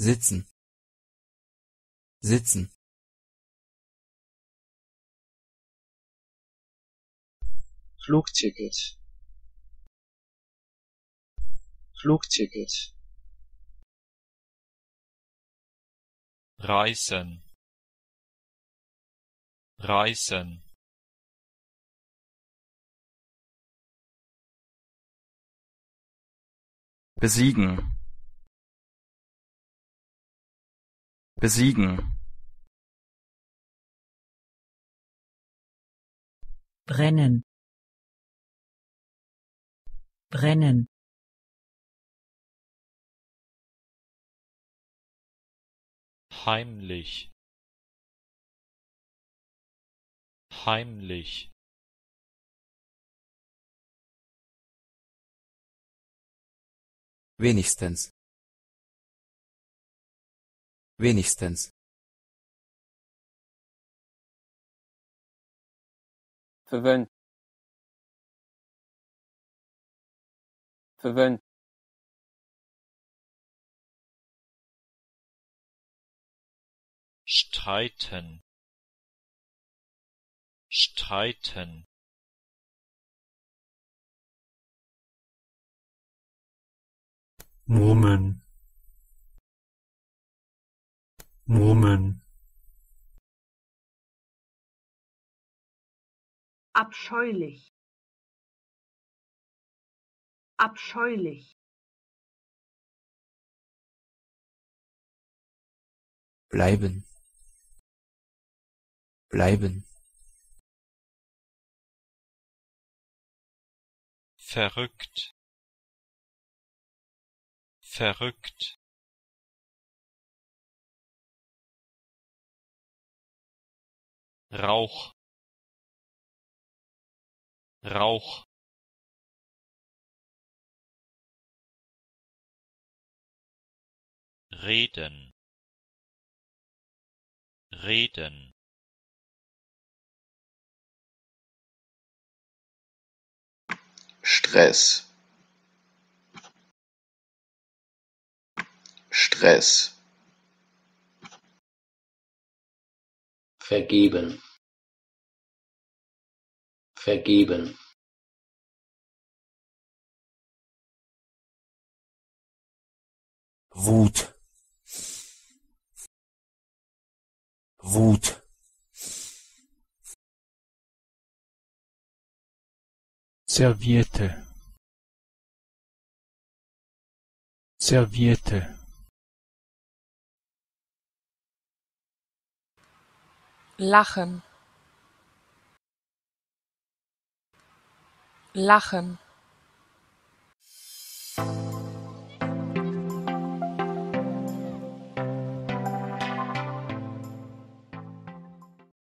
sitzen, sitzen, Flugticket, Flugticket, reisen, reisen, besiegen, besiegen, brennen, brennen, heimlich, heimlich, wenigstens, wenigstens, verwöhnt, verwöhnt, streiten, streiten, murmeln, murmeln, abscheulich, abscheulich, bleiben, bleiben, verrückt, verrückt, Rauch, Rauch, reden, reden, Stress, Stress, vergeben, vergeben, Wut, Wut, Serviette, Serviette, lachen, lachen,